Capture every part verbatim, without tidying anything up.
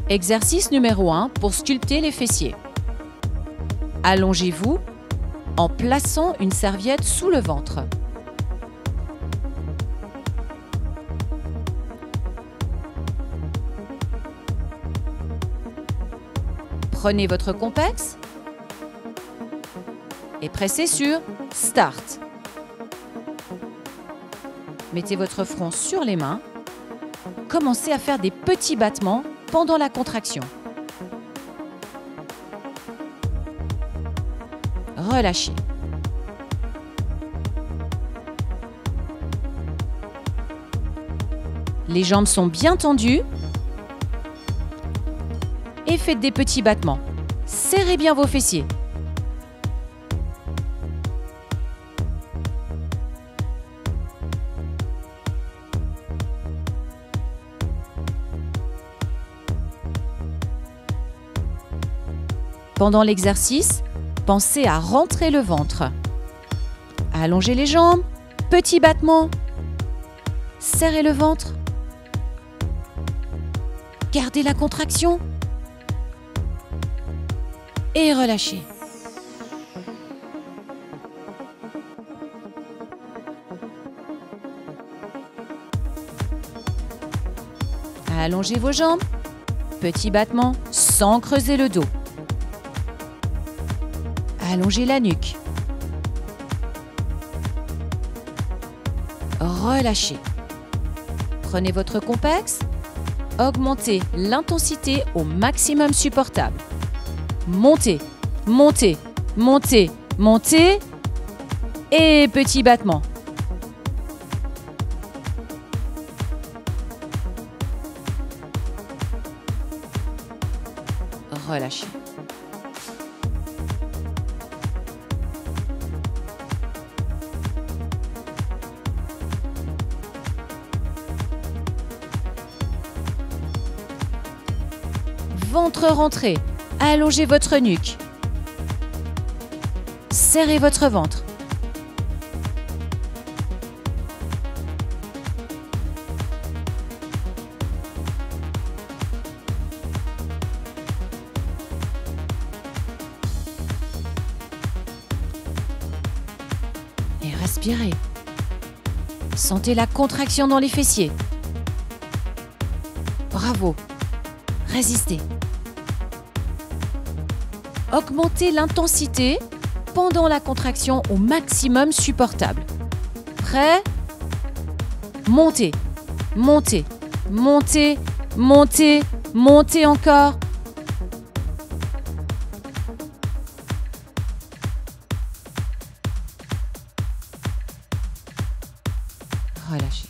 Exercice numéro un pour sculpter les fessiers. Allongez-vous en plaçant une serviette sous le ventre. Prenez votre complexe et pressez sur Start. Mettez votre front sur les mains. Commencez à faire des petits battements pendant la contraction. Relâchez. Les jambes sont bien tendues. Et faites des petits battements. Serrez bien vos fessiers. Pendant l'exercice, pensez à rentrer le ventre. Allongez les jambes, petits battements. Serrez le ventre. Gardez la contraction. Et relâchez. Allongez vos jambes, petits battements sans creuser le dos. Allongez la nuque. Relâchez. Prenez votre complexe. Augmentez l'intensité au maximum supportable. Montez, montez, montez, montez. Et petit battement. Relâchez. Ventre rentré, allongez votre nuque. Serrez votre ventre. Et respirez. Sentez la contraction dans les fessiers. Bravo. Résistez. Augmentez l'intensité pendant la contraction au maximum supportable. Prêt? Montez, montez, montez, montez, montez encore. Relâchez.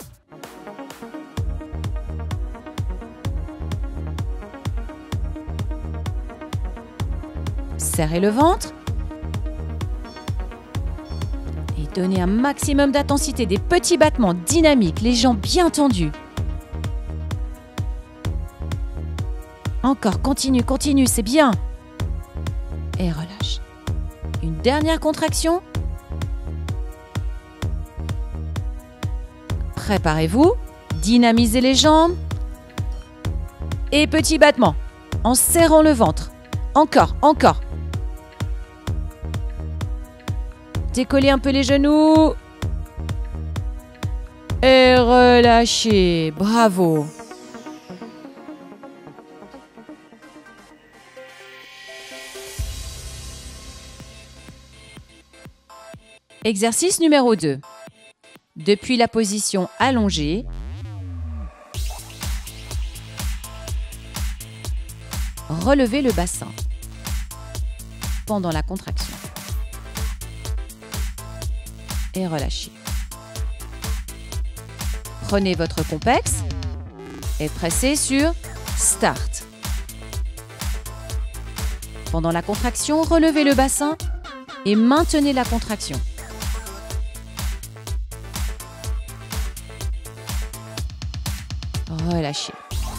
Serrez le ventre et donnez un maximum d'intensité, des petits battements dynamiques, les jambes bien tendues. Encore, continue, continue, c'est bien. Et relâche. Une dernière contraction. Préparez-vous, dynamisez les jambes et petit battement en serrant le ventre. Encore, encore. Décollez un peu les genoux. Et relâchez. Bravo. Exercice numéro deux. Depuis la position allongée, relevez le bassin pendant la contraction. Et relâchez. Prenez votre complexe et pressez sur Start. Pendant la contraction, relevez le bassin et maintenez la contraction. Relâchez.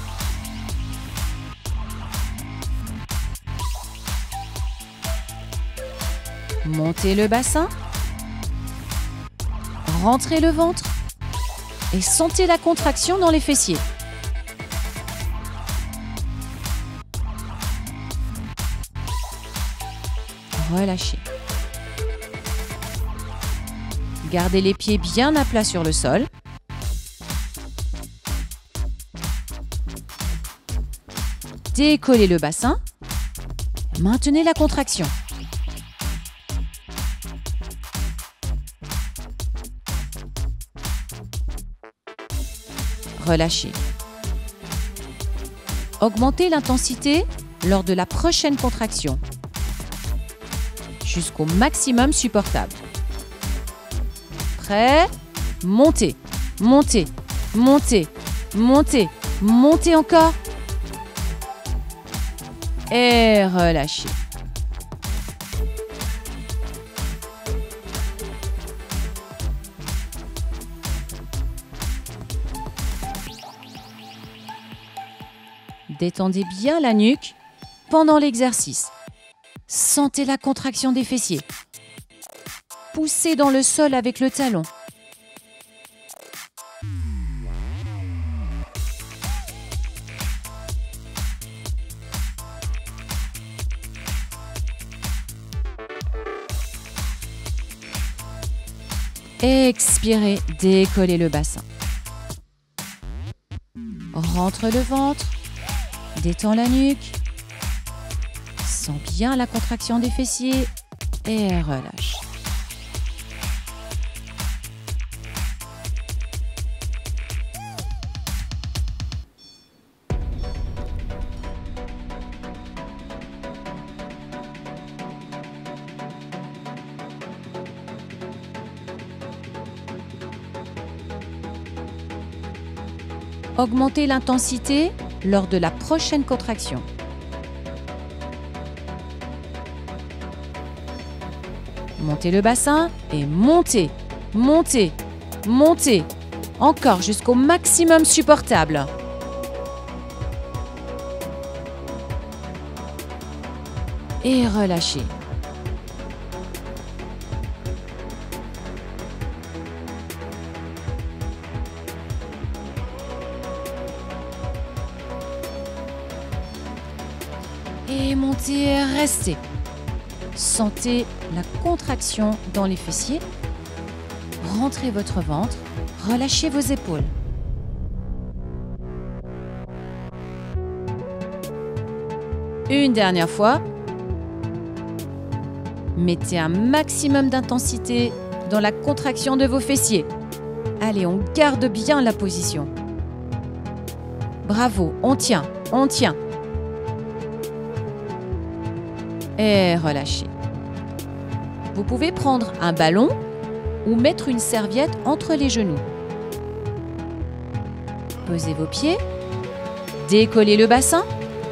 Montez le bassin. Rentrez le ventre et sentez la contraction dans les fessiers. relâchez. Gardez les pieds bien à plat sur le sol. Décollez le bassin. Maintenez la contraction. Relâchez. Augmentez l'intensité lors de la prochaine contraction jusqu'au maximum supportable. Prêt? Montez, montez, montez, montez, montez encore. Et relâchez. Détendez bien la nuque pendant l'exercice. Sentez la contraction des fessiers. Poussez dans le sol avec le talon. Expirez, décollez le bassin. Rentre le ventre, détends la nuque. Sens bien la contraction des fessiers et relâche. Augmentez l'intensité lors de la prochaine contraction. Montez le bassin et montez, montez, montez. Encore jusqu'au maximum supportable. Et relâchez. Et montez et restez. Sentez la contraction dans les fessiers. Rentrez votre ventre. Relâchez vos épaules. Une dernière fois. Mettez un maximum d'intensité dans la contraction de vos fessiers. Allez, on garde bien la position. Bravo, on tient, on tient. Et relâchez. Vous pouvez prendre un ballon ou mettre une serviette entre les genoux. Posez vos pieds. Décollez le bassin.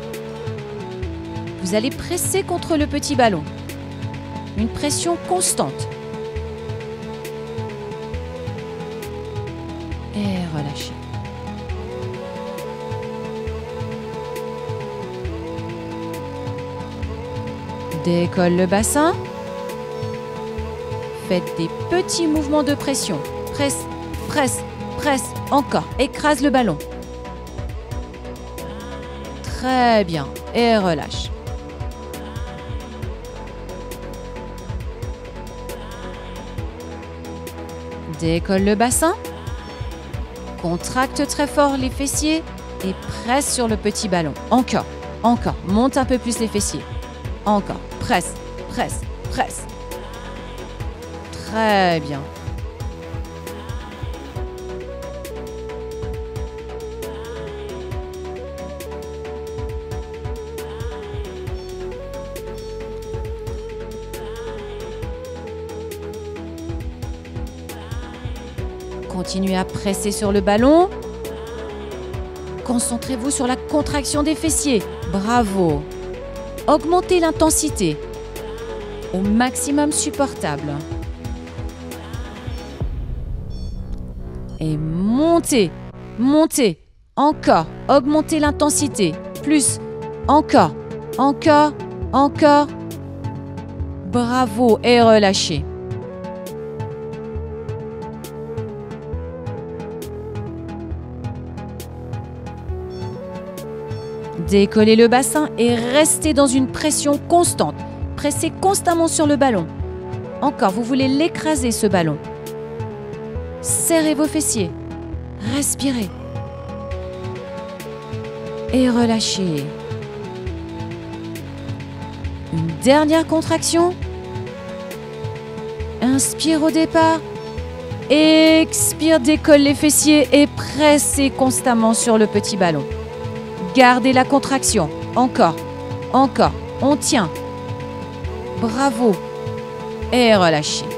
Vous allez presser contre le petit ballon. Une pression constante. Et relâchez. Décolle le bassin. Faites des petits mouvements de pression. Presse, presse, presse. Encore. Écrase le ballon. Très bien. Et relâche. Décolle le bassin. Contracte très fort les fessiers et presse sur le petit ballon. Encore, encore. Monte un peu plus les fessiers. Encore. Presse, presse, presse. Très bien. Continuez à presser sur le ballon. Concentrez-vous sur la contraction des fessiers. Bravo. Augmentez l'intensité au maximum supportable. Et montez, montez. Encore. Augmentez l'intensité. Plus. Encore. Encore. Encore. Bravo. Et relâchez. Décollez le bassin et restez dans une pression constante. Pressez constamment sur le ballon. Encore, vous voulez l'écraser ce ballon. Serrez vos fessiers. Respirez. Et relâchez. Une dernière contraction. Inspire au départ. Expire, décolle les fessiers et pressez constamment sur le petit ballon. Gardez la contraction. Encore, encore. On tient. Bravo. Et relâchez.